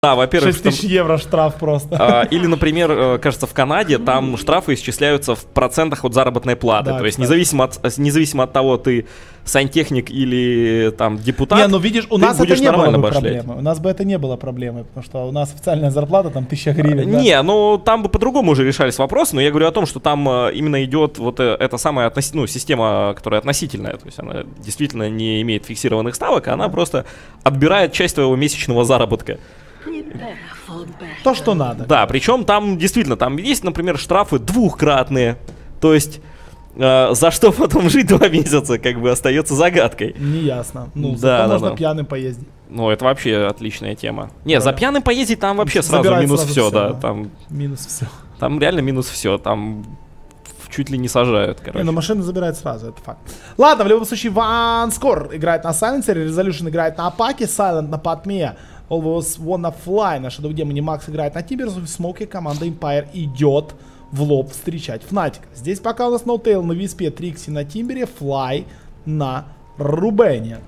Да, во-первых, 6 тысяч евро штраф просто. Или, например, кажется, в Канаде там штрафы исчисляются в процентах от заработной платы. Да, то есть кстати. независимо от того, ты сантехник или там депутат, Не, ну видишь, у ты нас это будешь не было нормально бы башлять. проблемы. У нас бы это не было проблемой, потому что у нас официальная зарплата там 1000 гривен. Да? Не, ну там бы по-другому уже решались вопросы, но я говорю о том, что там именно идет вот эта самая система, которая относительная, то есть она действительно не имеет фиксированных ставок, а она просто отбирает часть твоего месячного заработка. То, что надо. Да, причем там действительно, там есть, например, штрафы двухкратные, то есть за что потом жить 2 месяца, как бы остается загадкой. Неясно. Ну, Да, зато можно да. пьяным поездить. Ну, это вообще отличная тема. Не, Да. за пьяным поездить там вообще сразу Забирать минус сразу все, всё, да. да. Минус все. Там реально минус все, там чуть ли не сажают, короче. Не, но машины забирают сразу, это факт. Ладно, в любом случае, Ванскор играет на Сайленсере, Resolution играет на Апаке, Silent на Патме, Always Wanna Fly на Shadow Demon, Макс играет на Тиберсу, в Смоке команда Empire идет в лоб встречать Фнатика. Здесь пока у нас Ноутейл на Виспе, Трикси на Тимбере, Флай на Рубене.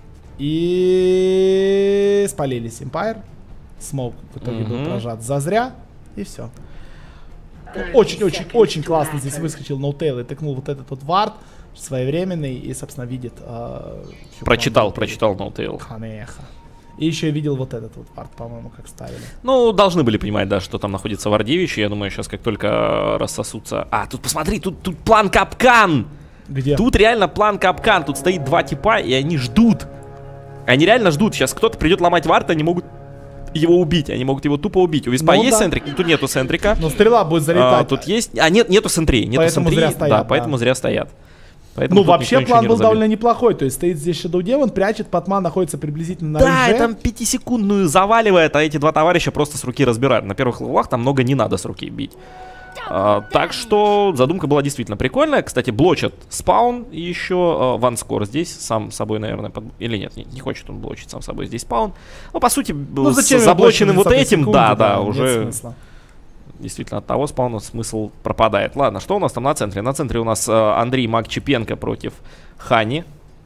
И спалились Empire. Смоук в итоге был прожат зазря. И все. Очень классно здесь выскочил Ноутейл и тыкнул вот этот вот вард своевременный и, собственно, видит... Прочитал Ноутейл. Канеха. И еще я видел вот этот вот вард, по-моему, как ставили. Ну, должны были понимать, да, что там находится Вардевич. Я думаю, сейчас как только рассосутся... Тут посмотри, тут план капкан! Где? Тут реально план капкан. Тут стоит 2 типа, и они ждут. Они реально ждут. Сейчас кто-то придет ломать вард, они могут его убить. Они могут его тупо убить. У Виспа есть центрик? Тут нету центрика. Но стрела будет залетать. Тут есть... нету центрей. Поэтому зря стоят. Да, поэтому зря стоят. Поэтому ну, вообще план был не довольно неплохой. То есть стоит здесь Shadow Demon, прячет, Патман находится приблизительно на Да, рейнже. и там 5-секундную заваливает, а эти 2 товарища просто с руки разбирают. На первых левелах там много не надо с руки бить. Так что задумка была действительно прикольная. Кстати, блочат спаун и еще Ванскор здесь сам собой, наверное, или нет, не хочет он блочить сам собой здесь спаун. Ну, по сути, с заблоченным вот этим, секунды, да, уже... Смысла. Действительно, от того спауна смысл пропадает. Ладно, что у нас там на центре? На центре у нас Андрей Макчепенко против Хани.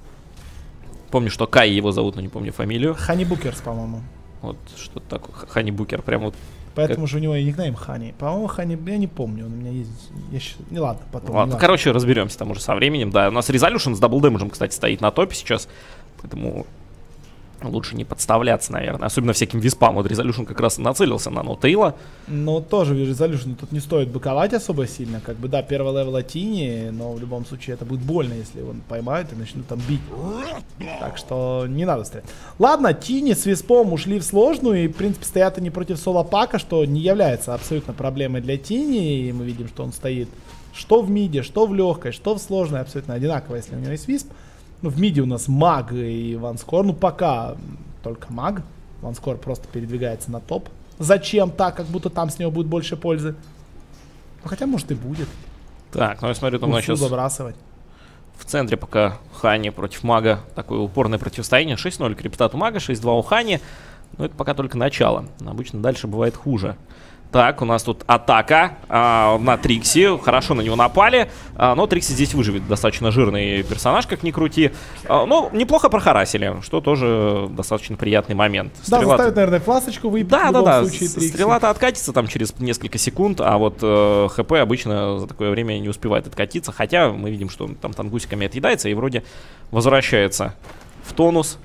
Помню, что Кай его зовут, но не помню фамилию. Хани Букерс, по-моему. Вот что-то такое. Хани Букер, прям вот. Поэтому же у него и никнейм Хани. По-моему, Хани, я не помню, он у меня есть... Не ладно, потом. Ладно, короче, разберемся там уже со временем. Да, у нас Resolution с даблдэмэджем, кстати, стоит на топе сейчас. Поэтому лучше не подставляться, наверное. Особенно всяким виспам. Вот Resolution как раз нацелился на Ноутейла. Ну, тоже Resolution тут не стоит быковать особо сильно. Как бы, да, первого левела Тини, но в любом случае это будет больно, если его поймают и начнут там бить. Так что не надо стрелять. Ладно, Тини с виспом ушли в сложную и, в принципе, стоят они против соло-пака, что не является абсолютно проблемой для Тини. И мы видим, что он стоит что в миде, что в легкой, что в сложной, абсолютно одинаково, если у него есть висп. Ну, в миде у нас маг и Ванскор. Ну, пока только маг. Ванскор просто передвигается на топ. Зачем так, как будто там с него будет больше пользы? Ну, хотя, может, и будет. Так, ну я смотрю, там у нас сейчас забрасывать. в центре пока Хани против мага. Такое упорное противостояние. 6-0 криптат у мага, 6-2 у Хани. Но это пока только начало. Обычно дальше бывает хуже. Так, у нас тут атака на Трикси. Хорошо на него напали. Но Трикси здесь выживет. Достаточно жирный персонаж, как ни крути. Но неплохо прохарасили, что тоже достаточно приятный момент. Да, заставит, наверное, фласочку выпить. Да. Стрела-то откатится там через несколько секунд, а вот ХП обычно за такое время не успевает откатиться. Хотя мы видим, что он там тангусиками отъедается и вроде возвращается в тонус.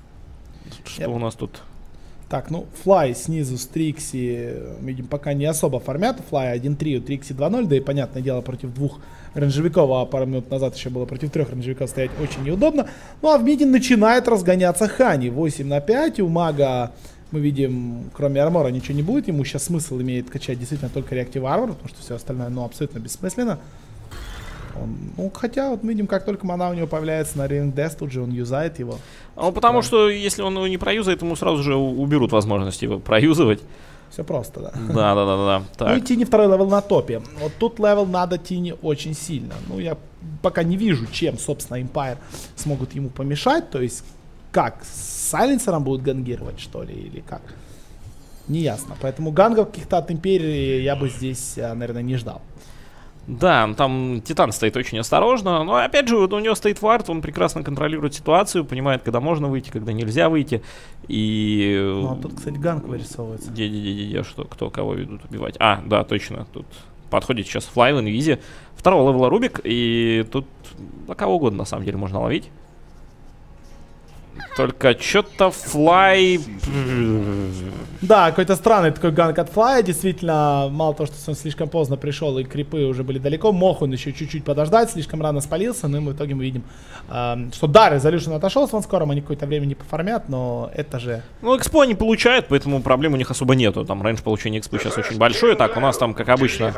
Что у нас тут? Так, ну, Флай снизу с Трикси, видим, пока не особо формят. Флай 1-3, у Трикси 2-0, да и, понятное дело, против 2 рейнджевиков, а пару минут назад еще было против 3 рейнджевиков стоять очень неудобно. Ну, а в миде начинает разгоняться Хани. 8-5, у мага, мы видим, кроме армора ничего не будет. Ему сейчас смысл имеет качать действительно только реактив армор, потому что все остальное, ну, абсолютно бессмысленно. Хотя, вот мы видим, как только мана у него появляется на Ring Death, тут же он юзает его. Потому что, если он его не проюзает, ему сразу же уберут возможность его проюзывать. Все просто, да. Да. Ну и Тини второй левел на топе. Вот тут левел надо Тини очень сильно. Ну, я пока не вижу, чем, собственно, Empire смогут ему помешать. То есть, как, с сайленсером будут гангировать, что ли, или как? Неясно. Поэтому гангов каких-то от Империи я бы здесь, наверное, не ждал. Да, там Титан стоит очень осторожно, но опять же, вот у него стоит вард, он прекрасно контролирует ситуацию, понимает, когда можно выйти, когда нельзя выйти. И... Ну, а тут, кстати, ганк вырисовывается. Где, что, кто кого ведут убивать? А, да, точно, тут подходит сейчас флай в инвизе. Второго левела Рубик, и тут кого угодно на самом деле можно ловить. Только что-то флай... Да, какой-то странный такой ганк от флая. Действительно, мало того, что он слишком поздно пришел и крипы уже были далеко, мог он еще чуть-чуть подождать, слишком рано спалился. Но в итоге мы видим, что да, Резолюшн отошел с ванскором, они какое-то время не пофармят, но это же... Ну, экспо они получают, поэтому проблем у них особо нету. Там рейндж получения экспо сейчас очень большой. Так, у нас там, как обычно...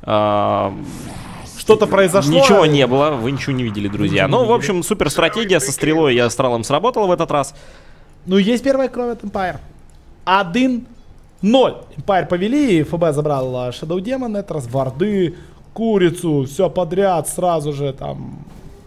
Что-то произошло. Ничего не было, вы ничего не видели, друзья. Ну, в общем, супер стратегия со стрелой и астралом сработала в этот раз. Ну, есть первая кровь от Empire. 1-0. Empire повели, ФБ забрал Shadow Demon, это раз варды, курицу, все подряд, сразу же там...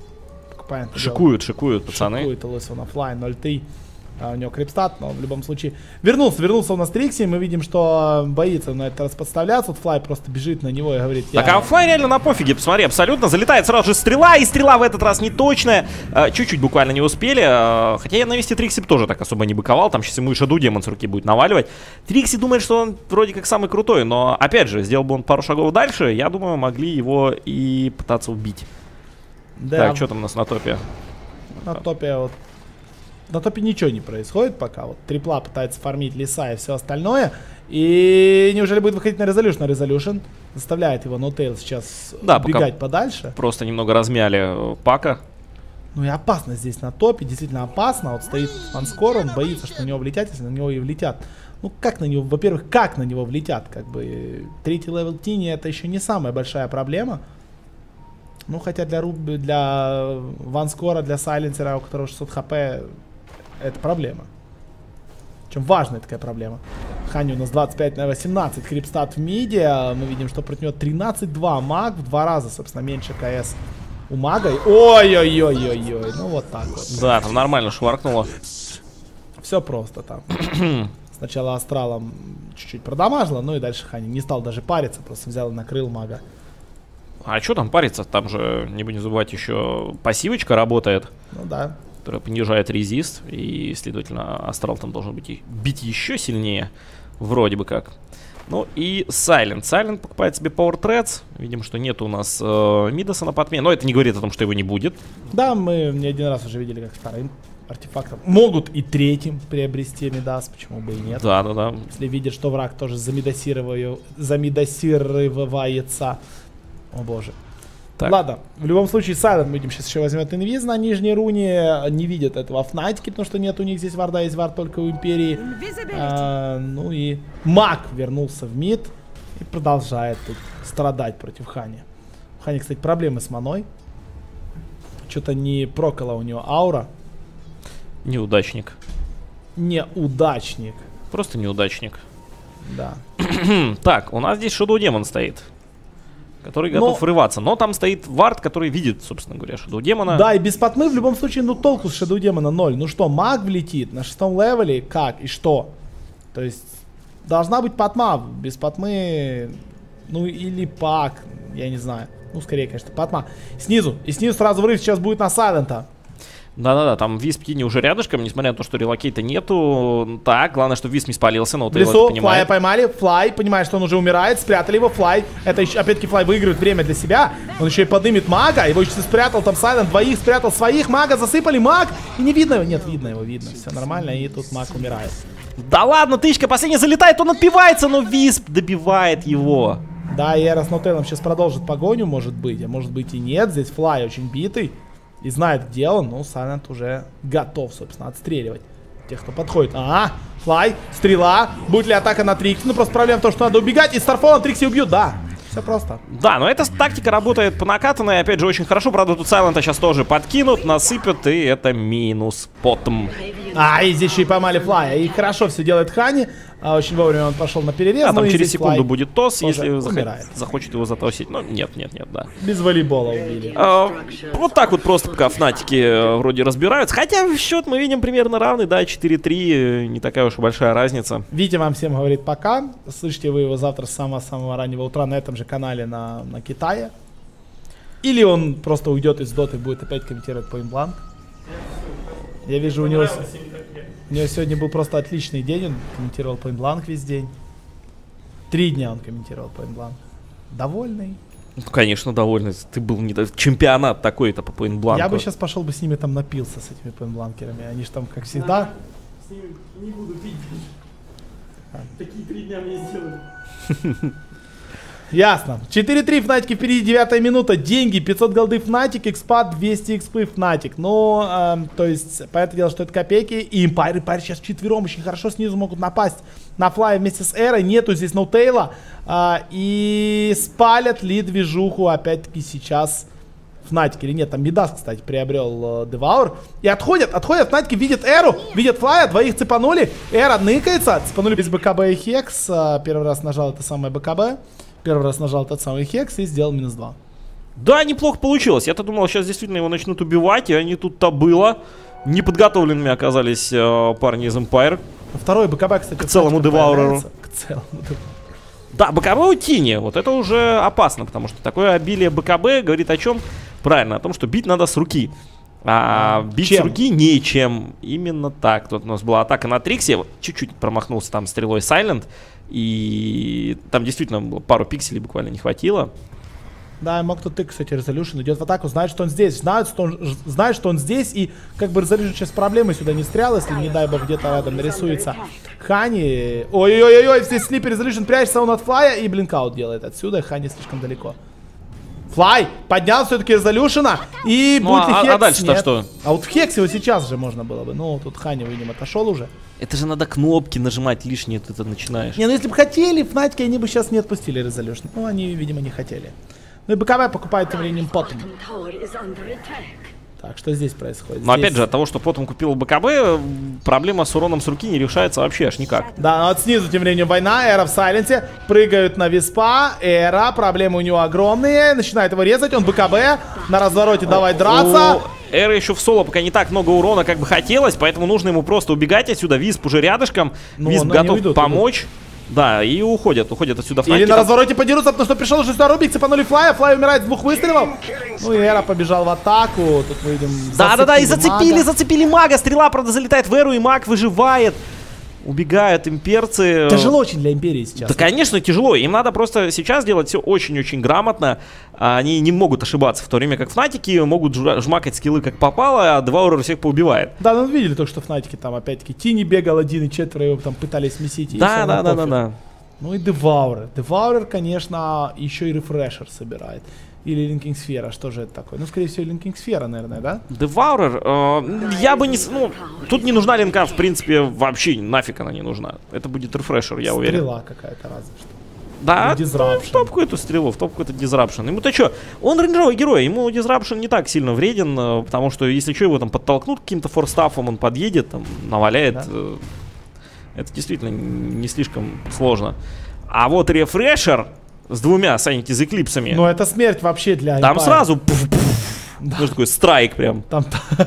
Шикуют, пацаны. Шикует Лысу на флай 0-3. У него крипстат, но в любом случае вернулся у нас Трикси, мы видим, что боится на этот раз подставляться, вот флай просто бежит на него и говорит... Так, а флай реально на пофиге, посмотри, абсолютно, залетает сразу же стрела, и стрела в этот раз не точная, чуть-чуть буквально не успели, хотя я на месте Трикси тоже так особо не быковал, там сейчас ему и Shadow Demon с руки будет наваливать. Трикси думает, что он вроде как самый крутой, но опять же, сделал бы он пару шагов дальше, я думаю, могли его и пытаться убить. Да. Так, что там у нас на топе? На топе вот... На топе ничего не происходит пока. Вот трипла пытается фармить леса и все остальное. И неужели будет выходить на Resolution? На Resolution заставляет его NoTail сейчас убегать подальше. Просто немного размяли Пака. Ну и опасно здесь на топе. Действительно опасно. Вот стоит Манскор, он боится, что на него влетят, если на него и влетят. Ну как на него? Во-первых, как на него влетят? Как бы третий левел Тини это еще не самая большая проблема. Ну хотя для Ванскора, для Сайленсера, у которого 600 хп... Это проблема. Причем важная такая проблема. Хани у нас 25 на 18. Крипстат в миде. Мы видим, что против него 13-2. Маг в 2 раза, собственно, меньше КС у мага. Ой-ой-ой-ой-ой. Ну вот так вот. Да, там нормально шваркнуло. Все просто там. Сначала астралом чуть-чуть продамажило, ну и дальше Хани не стал даже париться. Просто взял и накрыл мага. А что там париться? Там же, не забывать, еще пассивочка работает. Ну да. Которая понижает резист, и, следовательно, астрал там должен бить еще сильнее, вроде бы как. Ну и Silent. Silent покупает себе Power Threads. Видим, что нет у нас Мидаса на подмене, но это не говорит о том, что его не будет. Да, мы не один раз уже видели, как вторым артефактом могут и третьим приобрести Мидас, почему бы и нет. Да. Если видят, что враг тоже замидасировывается. О боже. Так. Ладно, в любом случае Silent, мы видим, сейчас еще возьмет инвиз на нижней руне. Не видят этого Фнатики, потому что нет у них здесь варда, есть вард только у Империи. Ну и Маг вернулся в мид и продолжает тут страдать против Хани. У Хани, кстати, проблемы с маной. Что-то не прокола у него аура. Неудачник. Неудачник. Просто неудачник. Да. Так, у нас здесь Shadow Demon стоит, который готов врываться. Но там стоит вард, который видит, собственно говоря, Shadow Demon. Да, и без потмы в любом случае, ну толку с Shadow Demon 0. Ну что, маг влетит на 6-м левеле, как и что? То есть, должна быть потма. Без потмы, ну или пак, я не знаю. Ну, скорее, конечно, потма. Снизу. И снизу сразу врыв сейчас будет на Сайлента. Да, там Висп Тини уже рядышком, несмотря на то, что релокейта нету. Так, главное, что Висп не спалился, но в лесу, Флая поймали, Флай понимает, что он уже умирает, спрятали его, Флай, это еще, опять-таки, Флай выигрывает время для себя, он еще и подымет мага, его еще спрятал там Сайлент, двоих спрятал своих, мага засыпали, маг, и не видно его, нет, видно его, видно, все нормально, и тут маг умирает. Да ладно, тычка, последняя залетает, он отбивается, но Висп добивает его. Да, и Эра с Нотейлом сейчас продолжит погоню, может быть, а может быть и нет, здесь Флай очень битый. И знает, где он, но Silent уже готов, собственно, отстреливать тех, кто подходит. Флай, стрела, будет ли атака на Трикси? Ну, просто проблема в том, что надо убегать, и Старфолом Трикси убьют, да. Все просто. Да, но эта тактика работает по накатанной, опять же, очень хорошо. Правда, тут Сайлента сейчас тоже подкинут, насыпят, и это минус потом. И здесь еще и поймали Флая. И хорошо все делает Хани. Очень вовремя он пошел на перерез. Там через секунду будет тос, если захочет его затосить. Но нет, да. Без волейбола убили. Вот так вот просто пока Фнатики вроде разбираются. Хотя счет мы видим примерно равный, да, 4-3. Не такая уж и большая разница. Витя вам всем говорит пока. Слышите вы его завтра с самого раннего утра на этом же канале на Китае. Или он просто уйдет из доты и будет опять комментировать Point Blank. Я вижу, у него сегодня был просто отличный день. Он комментировал Point Blank весь день. 3 дня он комментировал Point Blank. Довольный. Ну, конечно, довольный. Ты был не чемпионат такой-то по Point Blank. Я бы сейчас пошел бы с ними там напился, с этими Point Blank'ерами. Они же там, как всегда... С ними не буду пить. Такие 3 дня мне сделали. Ясно. 4-3, Фнатики впереди, 9 минута. Деньги, 500 голды Фнатик, экспат, 200 экспы Фнатик. Ну, то есть, понятное дело, что это копейки. И Импайр сейчас вчетвером очень хорошо снизу могут напасть на флай вместе с Эрой. Нету здесь ноутейла. И спалят ли движуху опять-таки сейчас Фнатик или нет. Там Мидас, кстати, приобрел Деваур. И отходят. Фнатики видят Эру, видят флая, двоих цепанули. Эра ныкается. Цепанули без БКБ и Хекс. Первый раз нажал это самое БКБ. Первый раз нажал тот самый Хекс и сделал -2. Да, неплохо получилось. Я-то думал, сейчас действительно его начнут убивать, и они тут-то было. Неподготовленными оказались парни из Empire. Второй БКБ, кстати, к целому Девауреру. Да, БКБ у Тини, вот это уже опасно, потому что такое обилие БКБ говорит о чем? Правильно, о том, что бить надо с руки. А бить с руки нечем. Именно так. Тут у нас была атака на Триксе. Чуть-чуть промахнулся там стрелой Сайлент. И там действительно пару пикселей буквально не хватило. Да, мог тут ты, кстати, Resolution идет в атаку, знает, что он здесь, знает, что он здесь, и как бы Resolution сейчас проблемы сюда не стрял, если, не дай бог, где-то рядом нарисуется Хани. Ой-ой-ой, здесь Слипер Resolution прячется, он от флая и блинкаут делает отсюда, Хани слишком далеко. Флай поднял все-таки Резолюшена, и ну, будет ли Хекс? А дальше-то что? А вот в Хексе его сейчас же можно было бы, ну, тут Хани, видимо, отошел уже. Это же надо кнопки нажимать лишние, ты это начинаешь. Не, ну если бы хотели, Фнатики, они бы сейчас не отпустили Резолюшн. Ну, они, видимо, не хотели. Ну и БКВ покупает тем временем потом. Так, что здесь происходит? Но здесь... опять же, от того, что потом купил БКБ, проблема с уроном с руки не решается вообще аж никак. Да, но вот снизу тем временем война, Эра в сайленте, прыгают на Виспа, Эра, проблемы у него огромные, начинает его резать, он БКБ, на развороте давай драться. Эра еще в соло пока не так много урона, как бы хотелось, поэтому нужно ему просто убегать отсюда. Висп уже рядышком, ну, Висп готов помочь. Да, и уходят отсюда Фнатики. Или на развороте подерутся, потому что пришел уже сюда Рубик, цепанули Флая, Флай умирает с 2 выстрелов. Ну и Эра побежал в атаку, тут мы видим... Да-да-да, и зацепили мага, стрела, правда, залетает в Эру, и маг выживает. Убегают имперцы. Тяжело очень для империи сейчас. Да, конечно, тяжело. Им надо просто сейчас делать все очень-очень грамотно. Они не могут ошибаться, в то время как Фнатики могут жмакать скиллы как попало, а Деваурер всех поубивает. Да, ну видели только, что Фнатики там опять-таки Тини бегал один, и 4 его там пытались смесить. Да. Ну и Деваурер. Деваурер, конечно, еще и рефрешер собирает. Или Линкинг Сфера, что же это такое? Ну, скорее всего, Линкинг Сфера, наверное, да? Деваурер, я бы не... Ну, тут не нужна линка, в принципе, вообще нафиг она не нужна. Это будет рефрешер, я уверен. Стрела какая-то разве что. Да, в топку эту стрелу, в топку это дизрапшн. Ему-то что, он рейнджовый герой, ему дизрапшн не так сильно вреден, потому что если что, его там подтолкнут каким-то форстафом, он подъедет, там, наваляет. Да? Это действительно не слишком сложно. А вот рефрешер с 2 Sanity эклипсами. Ну это смерть вообще для Там Empire. Сразу ну, такой страйк прям. Там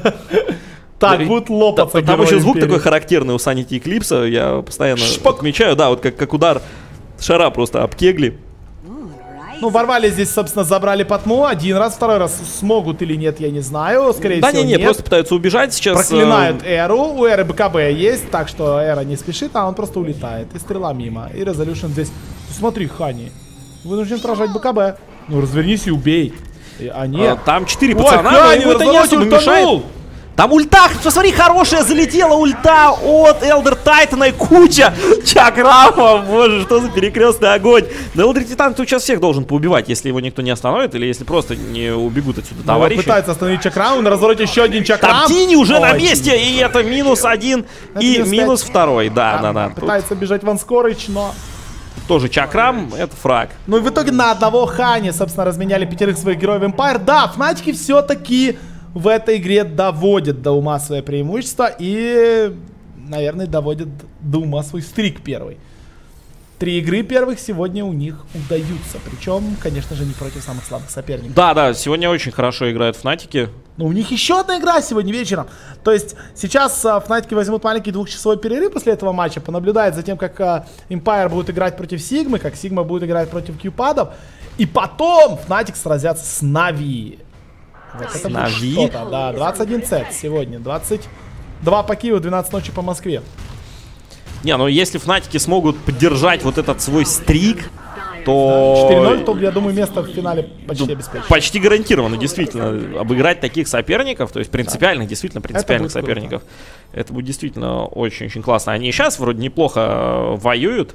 так будут лопаться. Там еще звук такой характерный у Sanity эклипса. Я постоянно отмечаю, да, вот как удар шара просто об кегли. Ну, ворвали здесь, собственно, забрали Патму. Один раз, второй раз смогут или нет, я не знаю. Скорее всего, нет. Просто пытаются убежать сейчас. Проклинают Эру. У Эры БКБ есть, так что Эра не спешит, а он просто улетает. И стрела мимо. И Resolution здесь. Смотри, Хани. Вынужден поражать БКБ. Ну, развернись и убей. А нет. Там 4 пацана, но ему это не особо мешает. Там ульта, посмотри, хорошая залетела ульта от Элдер Тайтана и куча чакрамов. Боже, что за перекрестный огонь. Да Элдер Титан тут сейчас всех должен поубивать, если его никто не остановит, или если просто не убегут отсюда товарищи. Пытается остановить чакрам, на развороте еще один чакрам. Там Тини уже на месте, и это -1 и -2. Да. Пытается бежать Ван Скорыч, но... Тоже чакрам, это фраг. Ну и в итоге на одного Хани, собственно, разменяли 5 своих героев Empire. Да, Фнатики все-таки... в этой игре доводят до ума свое преимущество и, наверное, доводят до ума свой стрик первый. 3 игры первых сегодня у них удаются. Причем, конечно же, не против самых слабых соперников. Да, сегодня очень хорошо играют Фнатики. Но у них еще одна игра сегодня вечером. То есть сейчас Фнатики возьмут маленький 2-часовой перерыв после этого матча, понаблюдают за тем, как Empire будет играть против Сигмы, как Сигма будет играть против Кьюпадов. И потом Fnatic сразятся с Нави. Вот это будет что-то, да, 21 сет сегодня, 22 по Киеву, 12 ночи по Москве. Не, ну если Фнатики смогут поддержать вот этот свой стрик, то... 4-0, то, я думаю, место в финале почти обеспечено. Почти гарантированно, действительно. Обыграть таких соперников, то есть принципиальных, действительно принципиальных соперников. Это будет действительно очень-очень классно. Они сейчас вроде неплохо воюют.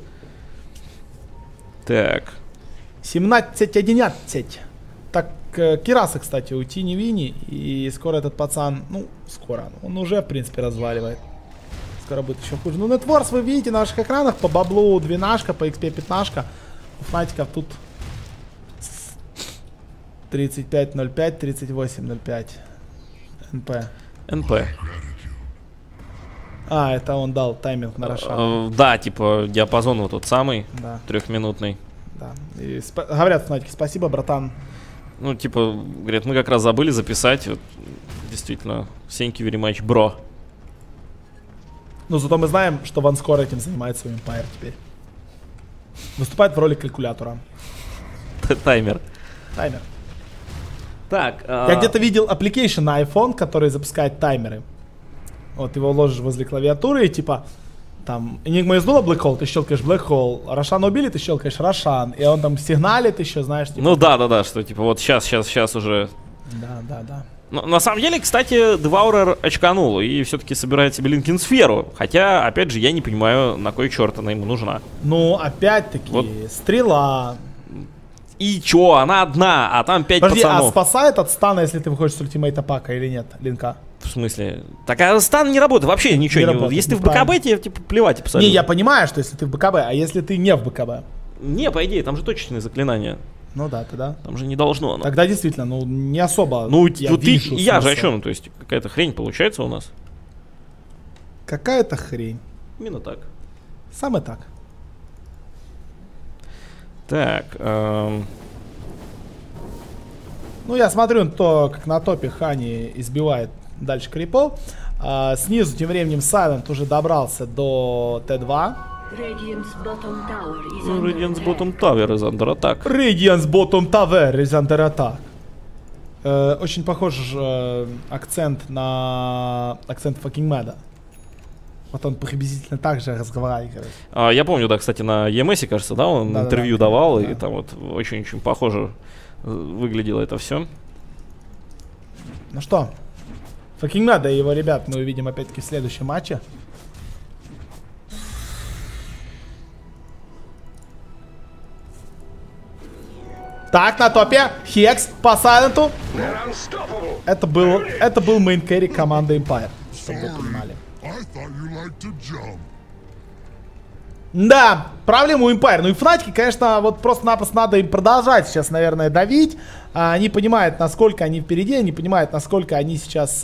Так. 17-11. Так, Кираса, кстати, уйти не вини. И скоро этот пацан, ну, скоро, он уже, в принципе, разваливает. Скоро будет еще хуже. Ну, Нетворс вы видите на ваших экранах. По баблу 12, по XP 15. У Фнатиков тут 35-05, 38-05. НП. НП. А, это он дал тайминг на Рошана. Да, типа диапазон вот тот самый, Да. 3-минутный. Да. И говорят Фнатики, спасибо, братан. Ну, типа, говорят, мы как раз забыли записать. Вот, действительно, thank you very much, bro. Но зато мы знаем, что Ванскор этим занимается у Empire теперь. Выступает в роли калькулятора. Таймер. Таймер. Так. Я где-то видел application на iPhone, который запускает таймеры. Вот его ложишь возле клавиатуры и типа там Enigma изнула Black Hole, ты щелкаешь Black Hole, Рошана убили, ты щелкаешь Рошан, и он там сигналит еще, знаешь, типа. Ну да, что типа вот сейчас уже. Да. Но, на самом деле, кстати, Деваурер очканул и все-таки собирает себе Линкин-сферу. Хотя, опять же, я не понимаю, на кой черт она ему нужна. Ну, опять-таки, вот. стрела. И чё, она одна, а там 5 Подожди, пацанов. а спасает от стана, если ты выходишь с ультимейта пака или нет, Линка? В смысле? Так, стан не работает, вообще ничего не работает. Если ты в БКБ, тебе типа плевать абсолютно. Не, я понимаю, что если ты в БКБ, а если ты не в БКБ? Не, по идее, там же точечные заклинания. Ну да, тогда. Там же не должно оно. Тогда действительно, ну не особо. Ну, я вот вижу я же о смысл. чем? То есть какая-то хрень получается у нас. Какая-то хрень. Именно так. Самое так. Так. Ну, я смотрю то, как на топе Хани избивает дальше крипов. Снизу тем временем Silent уже добрался до Т2. Radiance Bottom Tower is under attack. Radiance Bottom Tower is under attack. Очень похож акцент на акцент fucking Мэда. Вот он приблизительно так же разговаривает. Я помню, да, кстати, на EMS, кажется, да, он интервью давал, и там вот очень-очень похоже выглядело это все. Ну что, fucking Мэда и его ребят мы увидим опять-таки в следующем матче. Так, на топе Хекс по Сайленту. Это был мейн-кэрри команды Empire, чтобы вы понимали. Да, проблема у Empire. Ну и Fnatic, конечно, вот просто-напросто надо им продолжать сейчас, наверное, давить. Они понимают, насколько они впереди, они понимают, насколько они сейчас...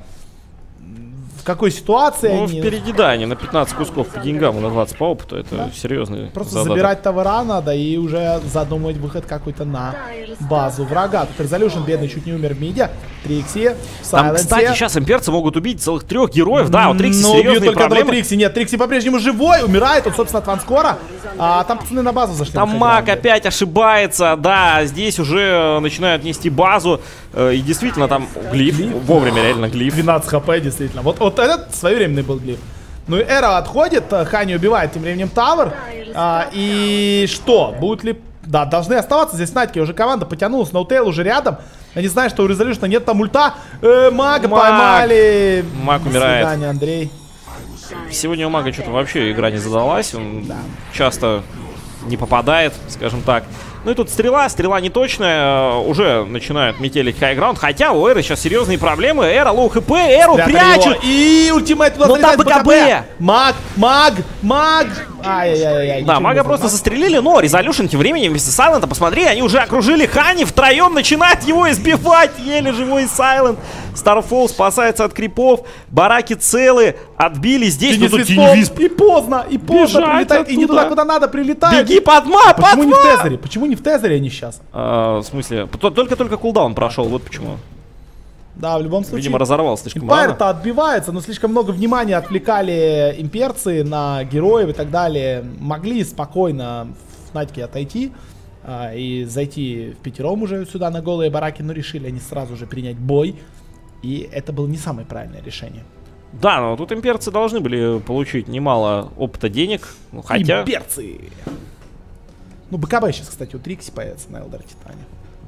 в какой ситуации Ну, они... впереди, да, они на 15 кусков по деньгам и на 20 по опыту. Это серьезный Просто задаток. забирать товара надо и уже задумывать выход какой-то на базу врага. Тут Resolution бедный чуть не умер в миде. Трикси, в Там, Сайленсе. кстати, сейчас имперцы могут убить целых 3 героев. Да, у Трикси Но убьют серьезные только одного проблемы. Трикси. Нет, Трикси по-прежнему живой, умирает. Он, собственно, от Ванскора. А там пацаны на базу зашли. Там маг опять ошибается, да, здесь уже начинают нести базу. И действительно там глиф, вовремя реально глиф. 12 хп, действительно. Вот этот своевременный был глиф. Ну и Эра отходит, Хани убивает тем временем Тавер. И что? Будут ли... Да, должны оставаться здесь Fnatic. Уже команда потянулась, Ноутейл уже рядом. Они знают, что у Resolution нет там ульта. Мага поймали. Маг умирает. До свидания, Андрей. Сегодня у мага что-то вообще игра не задалась. Он часто не попадает, скажем так. Ну и тут стрела не точная. Уже начинают метелить хайграунд. Хотя у Эры сейчас серьезные проблемы. Эра лоу хп, Эру прячут. И ультимейт туда там залетает, БКБ. Маг. Ай-яй-яй. Да, мага просто застрелили, но Resolution тем временем вместе с Сайлента, посмотри, они уже окружили Хани, втроем начинают его избивать. Еле живой Сайлент. Starfall спасается от крипов. Бараки целы. Отбили здесь. И поздно прилетает. И не туда, куда надо, прилетает. Беги под мап, Почему не в Тезере? Почему не в Тезере они сейчас? В смысле? Только кулдаун прошел, вот почему. Да, в любом случае. Видимо, разорвал слишком Empire-то отбивается, но слишком много внимания отвлекали имперцы на героев и так далее. Могли спокойно в Fnatic отойти. и зайти в пятером уже сюда на голые бараки, но решили они сразу же принять бой. И это было не самое правильное решение. Да, но тут имперцы должны были получить немало опыта, денег. Ну, хотя... Имперцы! Ну, БКБ сейчас, кстати, у Трикси появится на Элдер Титане.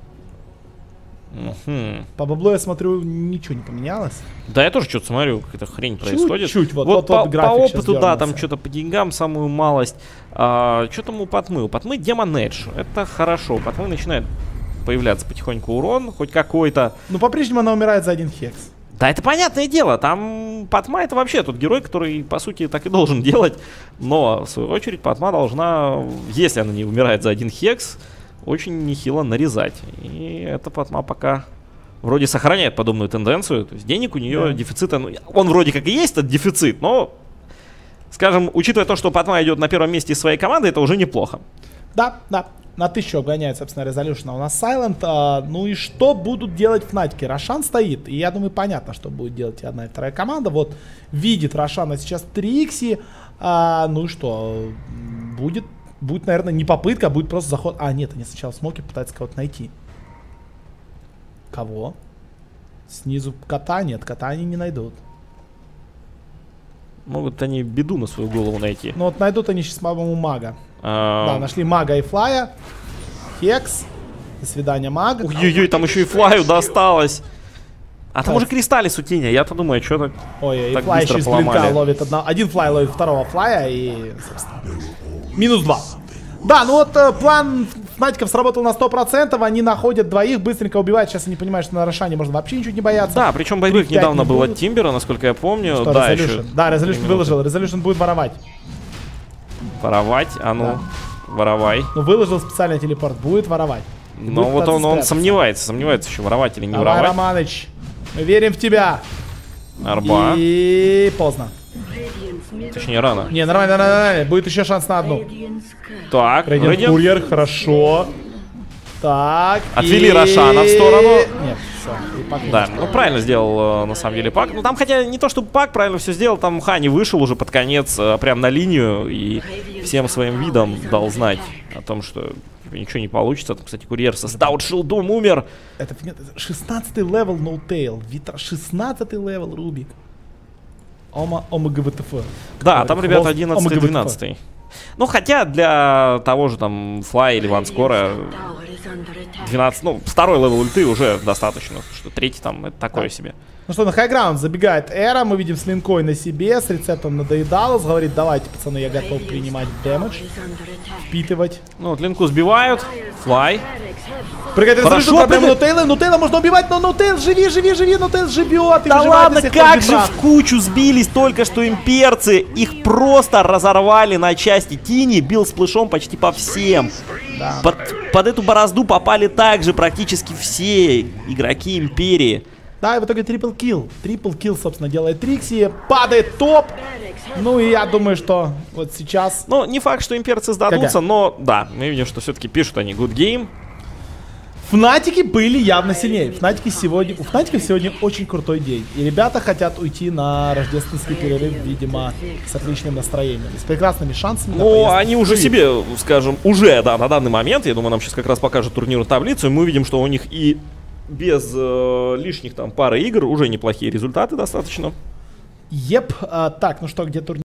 По баблу я смотрю, ничего не поменялось. Да, я тоже что-то смотрю, какая-то хрень происходит. Чуть-чуть, вот по опыту, да, там дернулся. что-то по деньгам самую малость. Что там у Патмы? У Патмы Демон Эдж. Это хорошо. У Патмы начинает появляться потихоньку урон, хоть какой-то. Ну, по-прежнему она умирает за один хекс. Да, это понятное дело. Там Патма это вообще тот герой, который, по сути, так и должен делать. Но, в свою очередь, Патма должна, если она не умирает за один хекс, очень нехило нарезать. И эта Патма пока вроде сохраняет подобную тенденцию. То есть денег у нее дефицита... Ну, он вроде как и есть этот дефицит, но, скажем, учитывая то, что Патма идет на первом месте из своей команды, это уже неплохо. Да, да. На 1000 обгоняет, собственно, Resolution. У нас Silent. Ну и что будут делать Фнатики? Рошан стоит. И я думаю, понятно, что будет делать и одна, и вторая команда. Вот видит Рошана сейчас Трикси. Ну и что? Будет, наверное, не попытка, а будет просто заход. Нет, они сначала смоки пытаются кого-то найти. Кого? Снизу кота? Нет, кота они не найдут. Могут они беду на свою голову найти. Ну вот найдут они сейчас, по-моему, мага. Да, нашли мага и флая. Хекс. До свидания, маг. Ой-ой-ой, там еще и флаю досталось. А там уже Кристаллис у Тиня. Я-то думаю, что так. Ой, и так флай быстро еще из блинка поломали. ловит один флай ловит второго флая и, собственно, -2. Да, ну вот план Фнатиков сработал на 100%. Они находят двоих, быстренько убивают. Сейчас они понимают, что на Рошане можно вообще ничего не бояться. Да, причем боевых недавно был от Тимбера, насколько я помню. Что, Да, Resolution? еще... Да, Resolution выложил. Resolution будет воровать. Воровать? А ну, воровай. Ну, выложил специальный телепорт. Будет воровать. Но вот он сомневается еще, воровать или не Давай, воровать. Романыч, мы верим в тебя. Арба. И поздно. Точнее, рано. Не, нормально, нормально. Будет еще шанс на одну. Так, Рейдиант Radiant. Курьер, хорошо. Так. Отвели Рошана в сторону. Нет, все. Да, ну правильно сделал на самом деле Пак. Ну там хотя не то, чтобы Пак правильно все сделал, там Хани вышел уже под конец прям на линию и всем своим видом дал знать о том, что ничего не получится. Там, кстати, Курьер со стаут-шилдом умер. Это 16-й левел ноутейл. Витра 16-й левел Рубик. ОМГВТФ. Да, там, ребята, 11-12. Ну, хотя для того же там Флай или Ванскора 12, ну, второй левел ульты уже достаточно, что третий там это такое себе. Ну что, на хайграунд забегает Эра, мы видим с линкой на себе, с рецептом на Дейдалус, говорит, давайте, пацаны, я готов принимать дэмэдж, впитывать. Ну, вот линку сбивают, Флай. Прыгает Хорошо, проблема Нутейла, Нутейла можно убивать, но Нутейл, живи, Нутейл живет. Да ладно, как же в кучу сбились только что имперцы, их просто разорвали на части. Тини бил с плышом почти по всем. Да. Под эту борозду попали также практически все игроки Империи. Да, и в итоге трипл килл, собственно, делает Трикси, падает топ. Ну и я думаю, что вот сейчас... Ну, не факт, что имперцы сдадутся, но да, мы видим, что все-таки пишут они good game. Фнатики были явно сильнее. У Фнатиков сегодня очень крутой день. И ребята хотят уйти на рождественский перерыв, видимо, с отличным настроением. С прекрасными шансами. Ну, они уже себе, скажем, да, на данный момент, я думаю, нам сейчас как раз покажут турнирную таблицу, и мы увидим, что у них и без лишних там пары игр уже неплохие результаты достаточно. Так, ну что, где турнир?